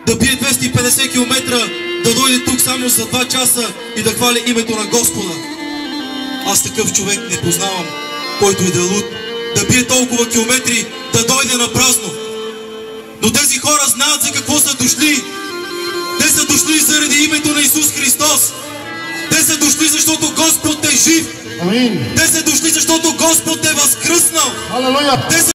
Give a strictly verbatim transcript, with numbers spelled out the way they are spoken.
да бие двеста и петдесет километра, да дойде тук само за два часа и да хвали името на Господа. Аз такъв човек не познавам, който е да луд, да бие толкова километри, да дойде на празно. Но тези хора знаят за какво са дошли. Те са дошли заради името на Исус Христос. Те са дошли, защото Господ е жив. Амин. Те са дошли, защото Господ е възкръснал. Алелуя. Те са